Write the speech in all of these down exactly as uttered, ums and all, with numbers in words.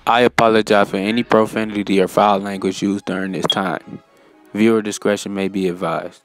I apologize for any profanity or foul language used during this time. Viewer discretion may be advised.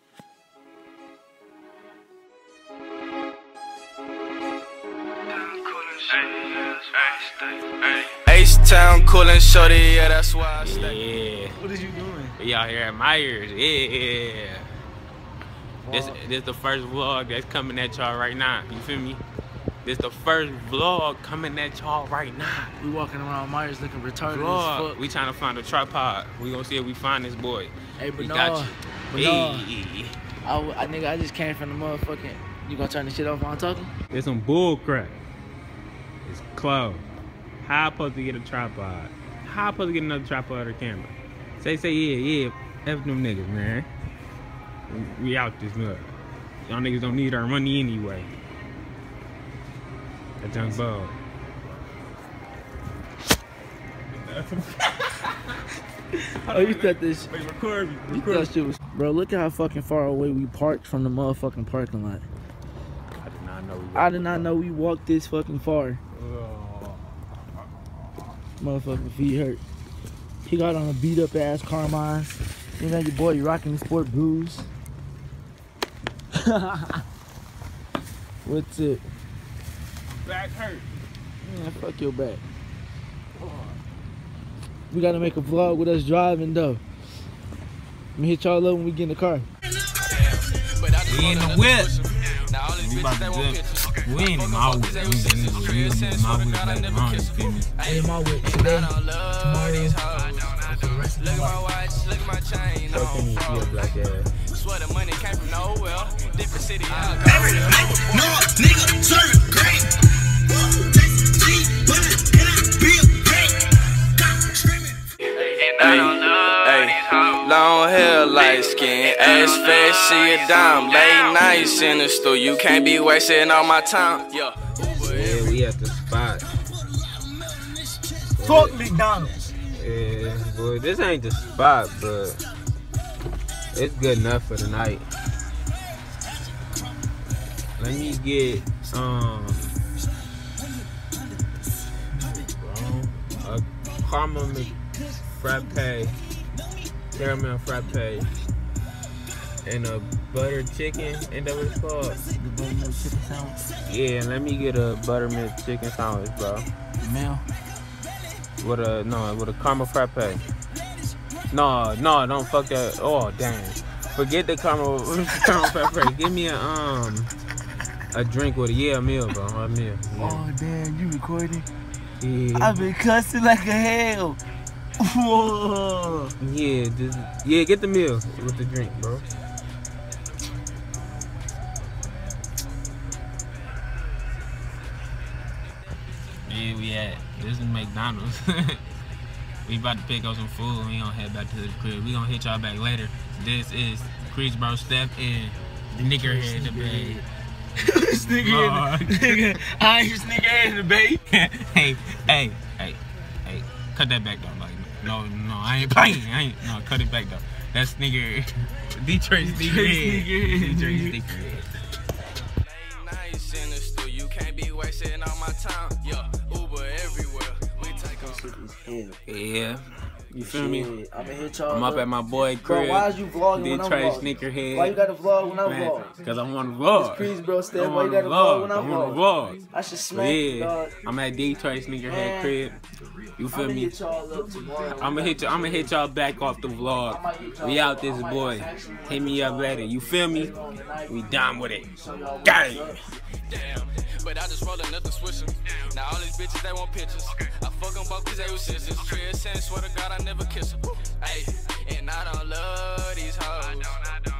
H-Town coolin' shorty, yeah, that's why I stay. Yeah. What is you doing? We out here at Myers, yeah. This this the first vlog that's coming at y'all right now. You feel me? This the first vlog coming at y'all right now. We walking around Myers looking retarded Vlog. as fuck. We trying to find a tripod. We gonna see if we find this boy. Hey, but We no, got you. but Hey. no. I, I, nigga, I just came from the motherfucking. You gonna turn the shit off while I'm talking? There's some bull crap. It's closed. How I supposed to get a tripod? How I supposed to get another tripod or camera? Say, say, yeah, yeah. F them niggas, man. We, we out this mud. Y'all niggas don't need our money anyway. That young bug. Oh, you thought this? Wait, record me. You thought shit was? Bro, look at how fucking far away we parked from the motherfucking parking lot. I did not know we I did not know we walked this fucking far. Oh. Motherfucking feet hurt. He got on a beat up ass Carmine. You know your boy, you rocking the sport blues. What's it? Back hurt. Man, fuck your back. We gotta make a vlog with us driving though. Let me hit y'all up when we get in the car. We in the whip. We about to dip. We ain't in my whip. We in my whip later on, you feel me? I in my whip today, tomorrow, for the rest of the life. How can you feel black ass? Swear the money came from nowhere. Different city. Every night, no nigga serving great. Long hair, light skin, ass fat, she a dime. Late nights in the store, you can't be wasting all my time. Yeah, Yeah, we at the spot. Fuck McDonald's. Yeah, boy, this ain't the spot, but it's good enough for the night. Let me get um a caramel frappe, caramel frappe, and a butter chicken. Ain't that what it's called? The buttermilk chicken sandwich. Yeah, let me get a buttermilk chicken sandwich, bro. Meal. With a no, with a caramel frappe. No, no, don't fuck that. Oh dang, forget the caramel caramel frappe. Give me a um a drink with a yeah meal, bro. A meal. Yeah. Oh damn, you recording? Yeah. I've been cussing like a hell. Whoa. Yeah, just yeah, get the meal with the drink, bro. Yeah, we at this is McDonald's. We about to pick up some food. We gonna head back to the crib. We gonna hit y'all back later. This is Chris Bro Steph and the nigger head in the bed. This nigga, in the, nigga, I ain't this nigga in the bait. hey, hey, hey, hey, cut that back though. Like, no, no, I ain't playing. I ain't, no, cut it back though. That's nigga, Detroit sneaker head. Detroit sneaker head. late nights in the store, you can't be wasting all my time. Yeah, Uber everywhere. We take off. Yeah, you feel me? I'ma hit y'all. I'm up at my boy crib. Bro, why is you vlogging when I'm Detroit vlogging? sneakerhead. Why you gotta vlog when I Man, vlog? Cause I want to vlog. It's Crease Bro Steph. I Why you wanna gotta vlog when I I want to vlog? vlog. I should smack you, Yeah, dog. I'm at Detroit sneakerhead Man. crib. You feel I'ma me? hit y'all up tomorrow. I'ma hit you. I'ma hit y'all back off the vlog. We out this boy. Hit me up later. You feel me? We done with it. Gang. Damn, but I just roll another swisher. Now all these bitches, they want pictures. I fuck them both cause they was sisters. Chris and swear to God I never kiss her. Hey, and I don't love these hoes.